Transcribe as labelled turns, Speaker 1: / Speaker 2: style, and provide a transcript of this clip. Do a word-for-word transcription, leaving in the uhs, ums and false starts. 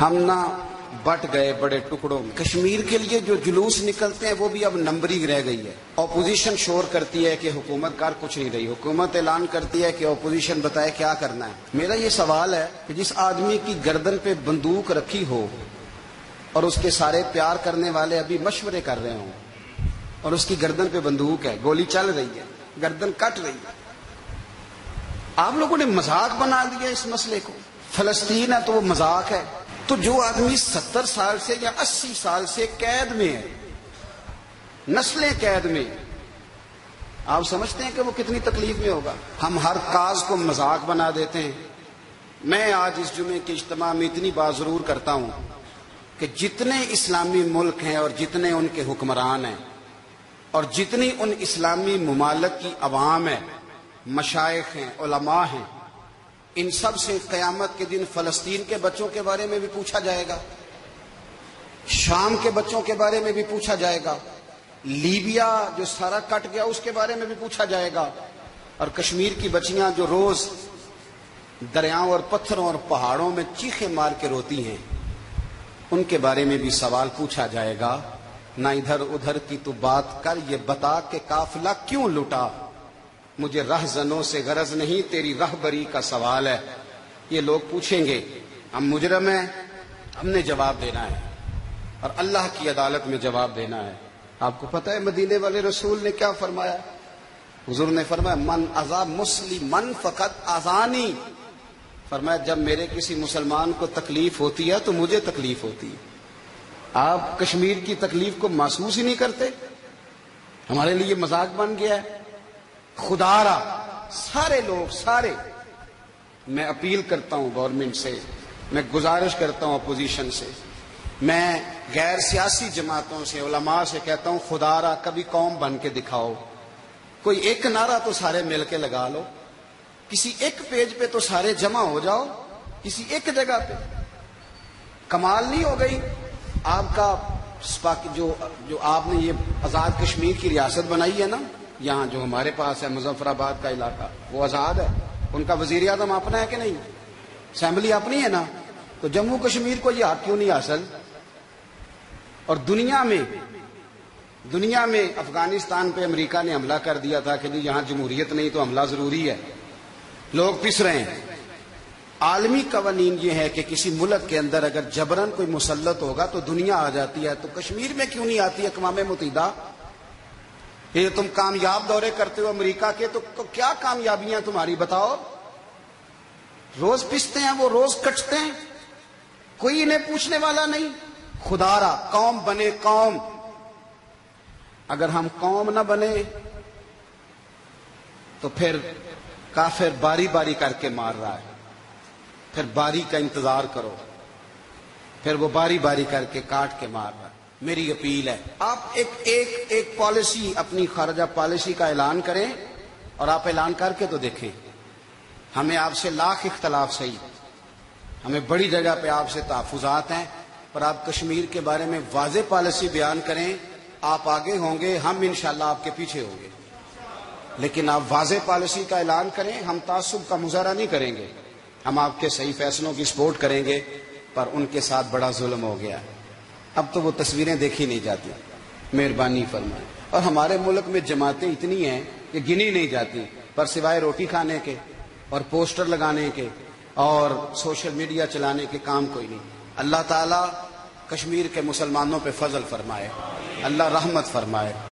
Speaker 1: ہم نہ بٹ گئے بڑے ٹکڑوں میں. کشمیر کے لیے جو جلوس نکلتے ہیں وہ بھی اب نمبرنگ رہ گئی ہے. اپوزیشن شور کرتی ہے کہ حکومت کار کچھ نہیں رہی, حکومت اعلان کرتی ہے کہ اپوزیشن بتائے کیا کرنا ہے. میرا یہ سوال ہے کہ جس آدمی کی گردن پہ بندوق رکھی ہو اور اس کے سارے پیار کرنے والے ابھی مشورے کر رہے ہوں اور اس کی گردن پہ بندوق ہے, گولی چل رہی ہے, گردن کٹ رہی ہے, آپ لوگوں نے مذاق بنا دیا اس مسئلے کو. فلسطین ہے تو وہ مذاق ہے. تو جو آدمی ستر سال سے یا اسی سال سے قید میں ہے, نسلیں قید میں, آپ سمجھتے ہیں کہ وہ کتنی تکلیف میں ہوگا. ہم ہر کاز کو مذاق بنا دیتے ہیں. میں آج اس جمعے کے اجتماع میں اتنی بات ضرور کرتا ہوں کہ جتنے اسلامی ملک ہیں اور جتنے ان کے حکمران ہیں اور جتنی ان اسلامی ممالک کی عوام ہے, مشائخ ہیں, علماء ہیں, ان سب سے قیامت کے دن فلسطین کے بچوں کے بارے میں بھی پوچھا جائے گا, شام کے بچوں کے بارے میں بھی پوچھا جائے گا, لیبیا جو سارا کٹ گیا اس کے بارے میں بھی پوچھا جائے گا, اور کشمیر کی بچیاں جو روز دریاؤں اور پتھروں اور پہاڑوں میں چیخیں مار کے روتی ہیں ان کے بارے میں بھی سوال پوچھا جائے گا. نہ ادھر ادھر کی تو بات کر, یہ بتا کہ قافلہ کیوں لٹا, مجھے رہزنوں سے غرض نہیں تیری رہبری کا سوال ہے. یہ لوگ پوچھیں گے, ہم مجرم ہیں, ہم نے جواب دینا ہے اور اللہ کی عدالت میں جواب دینا ہے. آپ کو پتہ ہے مدینے والے رسول نے کیا فرمایا؟ حضور نے فرمایا من اذا مسلمن فقط اذانی, فرمایا جب میرے کسی مسلمان کو تکلیف ہوتی ہے تو مجھے تکلیف ہوتی ہے. آپ کشمیر کی تکلیف کو محسوس ہی نہیں کرتے؟ ہمارے لیے مذاق بن گیا ہے. خدا را سارے لوگ سارے, میں اپیل کرتا ہوں گورنمنٹ سے, میں گزارش کرتا ہوں اپوزیشن سے, میں غیر سیاسی جماعتوں سے, علماء سے کہتا ہوں خدا را کبھی قوم بن کے دکھاؤ. کوئی ایک نعرہ تو سارے مل کے لگا لو, کسی ایک پیج پہ تو سارے جمع ہو جاؤ, کسی ایک جگہ پہ. کمال نہیں ہو گئی آپ کا جو جو آپ نے یہ آزاد کشمیر کی ریاست بنائی ہے نا, یہاں جو ہمارے پاس ہے مظفر آباد کا علاقہ, وہ آزاد ہے, ان کا وزیر اعظم اپنا ہے کہ نہیں, اسمبلی اپنی ہے نا, تو جموں کشمیر کو یہ حق کیوں نہیں حاصل؟ اور دنیا میں دنیا میں افغانستان پہ امریکہ نے حملہ کر دیا تھا کہ یہاں جمہوریت نہیں تو حملہ ضروری ہے, لوگ پس رہے ہیں. عالمی قوانین یہ ہے کہ کسی ملک کے اندر اگر جبرن کوئی مسلط ہوگا تو دنیا آ جاتی ہے, تو کشمیر میں کیوں نہیں آتی اقوام متحدہ؟ یہ تم کامیاب دورے کرتے ہو امریکہ کے, تو, تو کیا کامیابیاں تمہاری بتاؤ؟ روز پستے ہیں وہ, روز کٹتے ہیں, کوئی انہیں پوچھنے والا نہیں. خدا را قوم بنے قوم. اگر ہم قوم نہ بنے تو پھر کافر باری باری کر کے مار رہا ہے, پھر باری کا انتظار کرو, پھر وہ باری باری کر کے کاٹ کے مار رہا ہے. میری اپیل ہے آپ ایک ایک ایک پالیسی, اپنی خارجہ پالیسی کا اعلان کریں, اور آپ اعلان کر کے تو دیکھیں. ہمیں آپ سے لاکھ اختلاف صحیح, ہمیں بڑی جگہ پہ آپ سے تحفظات ہیں, پر آپ کشمیر کے بارے میں واضح پالیسی بیان کریں. آپ آگے ہوں گے, ہم انشاءاللہ آپ کے پیچھے ہوں گے, لیکن آپ واضح پالیسی کا اعلان کریں. ہم تعصب کا مظاہرہ نہیں کریں گے, ہم آپ کے صحیح فیصلوں کی سپورٹ کریں گے, پر ان کے ساتھ بڑا ظلم ہو گیا. اب تو وہ تصویریں دیکھی نہیں جاتی, مہربانی فرمائیں. اور ہمارے ملک میں جماعتیں اتنی ہیں کہ گنی نہیں جاتی, پر سوائے روٹی کھانے کے اور پوسٹر لگانے کے اور سوشل میڈیا چلانے کے کام کوئی نہیں. اللہ تعالیٰ کشمیر کے مسلمانوں پہ فضل فرمائے, اللہ رحمت فرمائے.